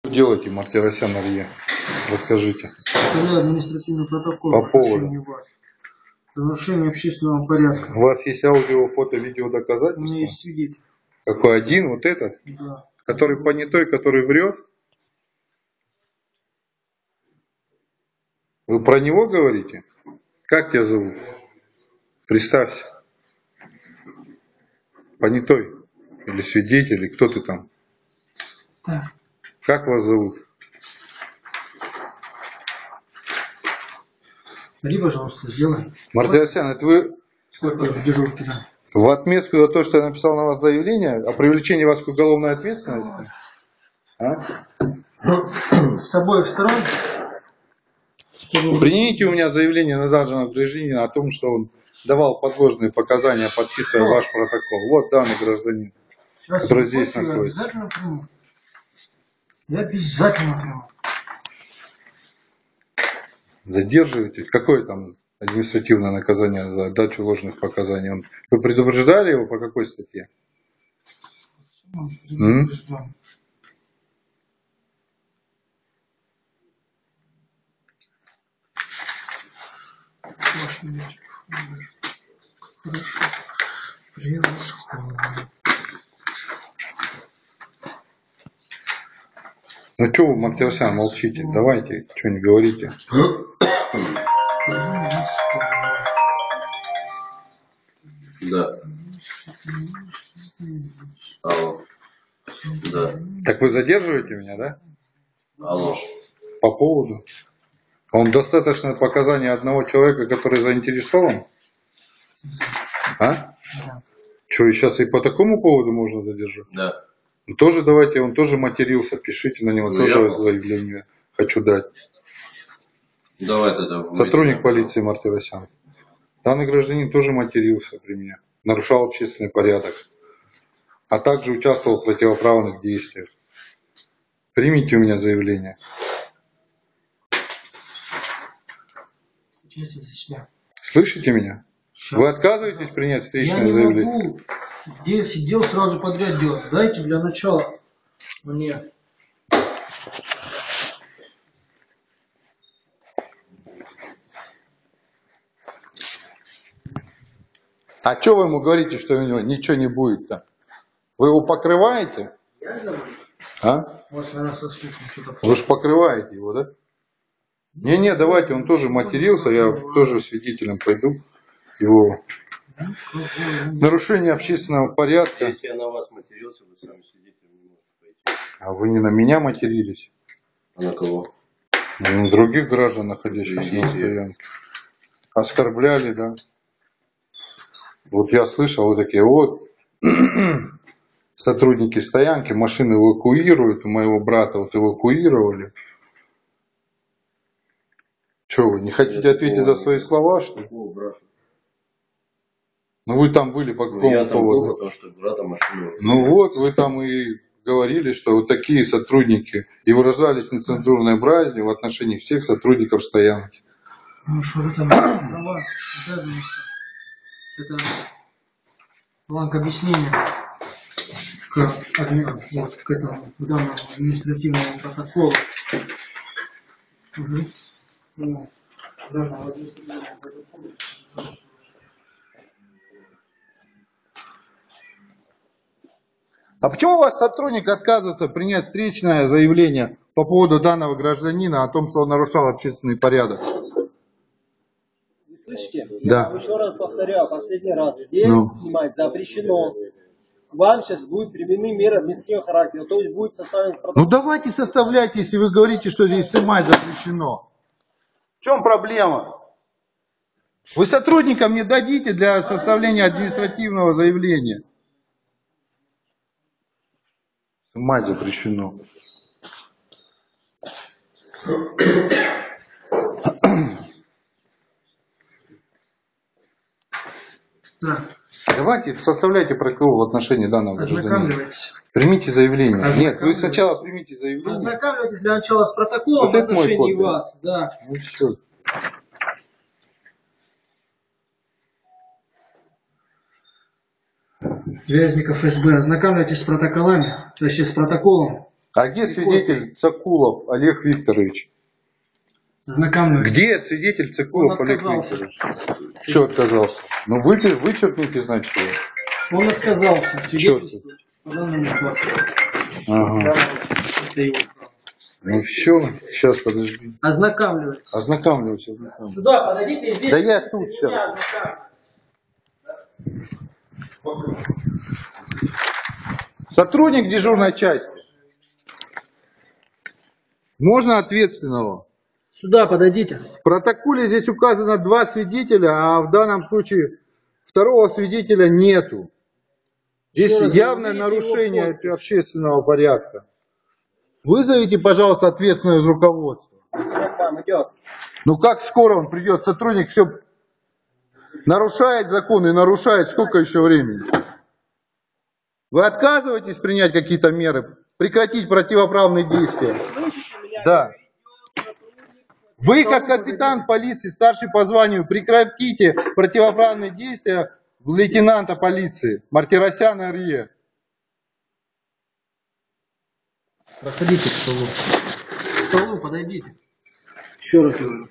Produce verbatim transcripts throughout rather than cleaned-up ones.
Делайте, Мартиросян Арье? Расскажите. Составляю административный протокол по поводу вас. Нарушение общественного порядка. У вас есть аудио, фото, видео доказательства? У меня есть свидетель. Какой, один? Вот этот? Да. Который понятой, который врет? Вы про него говорите? Как тебя зовут? Представься. Понятой? Или свидетель, или кто ты там? Да. Как вас зовут? Бери, пожалуйста, сделай. Мартиросян, это вы Сколько в дежурке, да? в отметку за то, что я написал на вас заявление о привлечении вас к уголовной ответственности? А? С обоих сторон. Чтобы... Примите у меня заявление на данного гражданина о том, что он давал подложные показания, подписывая что? Ваш протокол. Вот данный гражданин, сейчас который здесь находится. Я обязательно приму. Я обязательно приму. Задерживаете? Какое там административное наказание за дачу ложных показаний? Вы предупреждали его по какой статье? Предупрежден. Хорошо. Превосходно. Ну что вы, Мартиросян, молчите? Давайте, что-нибудь говорите. Да. Алло. Да. Так вы задерживаете меня, да? Алло. По поводу? Он достаточно показания одного человека, который заинтересован? А? Да. Что, и сейчас и по такому поводу можно задержать? Да. Ну, тоже давайте, он тоже матерился, пишите на него, ну, тоже заявление хочу дать. Давай тогда. Сотрудник полиции Мартиросян. Данный гражданин тоже матерился при мне, нарушал общественный порядок, а также участвовал в противоправных действиях. Примите у меня заявление. Слышите меня? Сейчас. Вы отказываетесь принять встречное заявление? Я не могу десять дел сразу подряд делать. Дайте для начала мне. А что вы ему говорите, что у него ничего не будет-то? Вы его покрываете? А? Вот, наверное, со слухом что-то. Вы же покрываете его, да? Не-не, давайте, он тоже матерился, я тоже свидетелем пойду его. Нарушение общественного порядка. Если я на вас матерился, вы сами свидетелем не можете пойти. А вы не на меня матерились? А на кого? На других граждан, находящихся на стоянке. Оскорбляли, да? Вот я слышал, вы такие, вот, сотрудники стоянки, машины эвакуируют, у моего брата вот эвакуировали. Что вы, не хотите Нет, ответить за свои слова, что ли? Ну вы там были по какому я там поводу? был, потому что брата машину. Ну вот, вы там и говорили, что вот такие сотрудники, и выражались нецензурной бразнью в отношении всех сотрудников стоянки. Ну что это права, это бланк объяснения к, вот, к этому к данному административному протоколу. Угу. Ну, данного административного протокола. А почему ваш сотрудник отказывается принять встречное заявление по поводу данного гражданина о том, что он нарушал общественный порядок? Вы слышите? Да. Я еще раз повторяю, последний раз. Здесь ну. снимать запрещено. Вам сейчас будут применены меры административного характера, то есть будет составлен протокол. Ну давайте составляйте, если вы говорите, что здесь снимать запрещено. В чем проблема? Вы сотрудникам не дадите для составления административного заявления. Снимать запрещено. Да. Давайте составляйте протокол в отношении данного гражданина. Примите заявление. Нет, вы сначала примите заявление. Ознакомьтесь для начала с протоколом вот в отношении вас. Да. Ну все. Вязников СБ, ознакомьтесь с протоколами, то есть с протоколом. А где свидетель Цакулов Олег Викторович? Знакомый. Где свидетель Цакулов Он Олег отказался. Викторович? Что отказался? Ну вы, вычеркните, значит, его. Он отказался свидетельствовать по данному факту. Ага. Это его право. Ну все, сейчас подожди. Ознакомливайтесь. Ознакомливаюсь, ознакомливаюсь. Сюда подойдите, здесь. Да я тут сейчас. Сотрудник дежурной части. Можно ответственного? Сюда подойдите. В протоколе здесь указано два свидетеля, а в данном случае второго свидетеля нету. Здесь Еще раз, явное назовите нарушение его подпись. общественного порядка. Вызовите, пожалуйста, ответственное из руководства. Там идет. Ну как скоро он придет? Сотрудник все нарушает закон и нарушает. Сколько еще времени? Вы отказываетесь принять какие-то меры? Прекратить противоправные действия? Да. Вы, как капитан полиции, старший по званию, прекратите противоправные действия лейтенанта полиции Мартиросяна Р.Е. Проходите к столу. К столу подойдите. Еще раз говорю.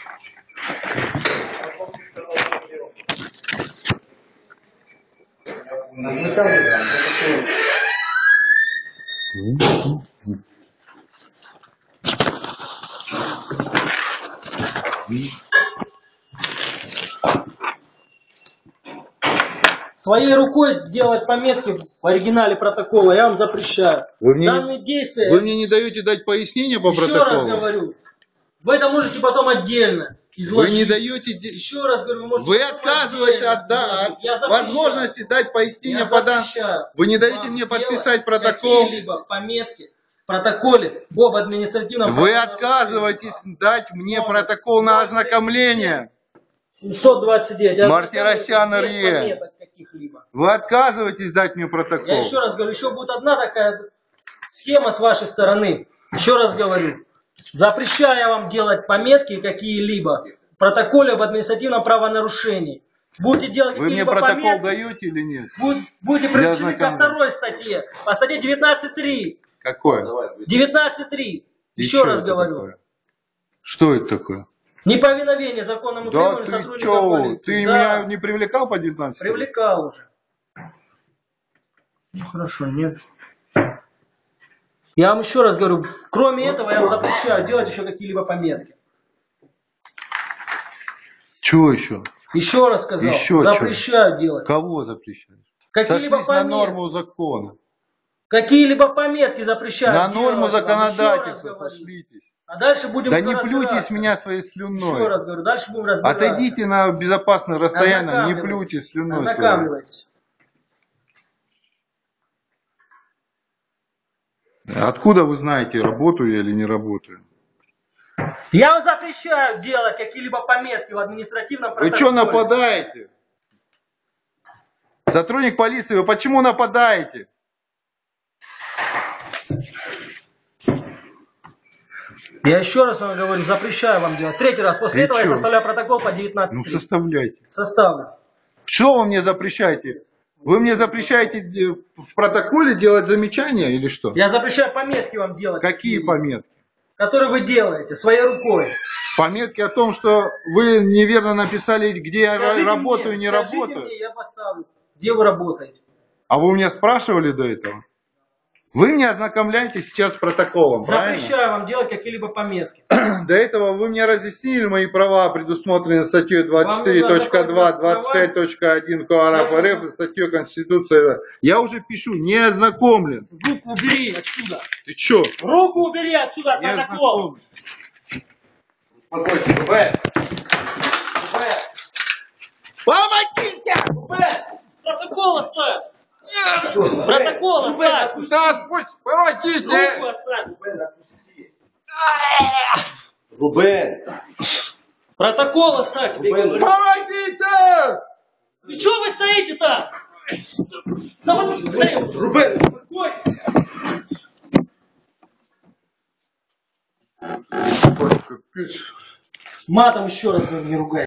Своей рукой делать пометки в оригинале протокола я вам запрещаю. Вы мне, Данные действия... вы мне не даете дать пояснение по Еще протоколу? раз говорю. Вы это можете потом отдельно изложить. Вы не даете... Еще раз говорю, вы можете... Вы отказываетесь от, да, от возможности дать пояснение по данным. Вы не даете мне подписать протокол. Какие-либо пометки в протоколе об административном... Вы отказываетесь дать мне протокол на ознакомление. семьсот двадцать девять. Мартиросян Без Р.Е. пометок каких-либо. Вы отказываетесь дать мне протокол. Я еще раз говорю, еще будет одна такая схема с вашей стороны. Еще раз говорю. Запрещаю я вам делать пометки какие-либо в протоколе об административном правонарушении. Будете делать Вы мне какие-либо протокол пометки, даете или нет? будете привлечены ко ознакомления. второй статье. По статье девятнадцать три. Какое? девятнадцать три. И Еще что раз это говорю. такое? Что это такое? Неповиновение законному Да требованию ты сотрудников что? полиции. Ты Да. меня не привлекал по девятнадцати? Привлекал уже. Ну хорошо, нет. Я вам еще раз говорю, кроме этого я вам запрещаю делать еще какие-либо пометки. Чего еще? Еще раз сказал, Еще запрещаю что? делать. Кого запрещаешь? Какие-либо Сошлись на пометки. норму закона. Какие-либо пометки запрещаю На делать. норму Вам еще законодательства раз говорю. сошлитесь. А дальше будем Да не разбираться. плюйтесь меня своей слюной. Еще раз говорю, дальше будем разбираться. Отойдите на безопасное расстояние, не Ознакомливайтесь. плюйте слюной своей. Ознакомливайтесь. Откуда вы знаете, работаю я или не работаю? Я вам запрещаю делать какие-либо пометки в административном Вы протоколе. что нападаете? Сотрудник полиции, вы почему нападаете? Я еще раз вам говорю, запрещаю вам делать. Третий раз. После И этого я чё? составляю протокол по девятнадцать Ну три. составляйте. Составлю. Что вы мне запрещаете? Вы мне запрещаете в протоколе делать замечания или что? Я запрещаю пометки вам делать. Какие пометки? Которые вы делаете своей рукой. Пометки о том, что вы неверно написали, где я Скажите работаю, мне, не скажите работаю. мне, я поставлю. Где вы работаете? А вы у меня спрашивали до этого? Вы мне ознакомляете сейчас с протоколом, правильно? Запрещаю вам делать какие-либо пометки. До этого вы мне разъяснили мои права, предусмотренные статьей двадцать четыре точка два, двадцать пять точка один КоАП РФ и статьей Конституции. Я уже пишу, не ознакомлен. Руку убери отсюда. Ты чё? Руку убери отсюда от Не протокола. ознакомлен. Успокойся, Б. Помогите! Протокол оставь. Протокол оставь. Так, пусть, помогите! Руку оставь. Рубен. Протокол оставь. тебе Рубен. говорю. Помогите! И что вы стоите-то? Да вот стоим. Рубен, успокойся. Капец. Матом еще раз говорю, не ругай.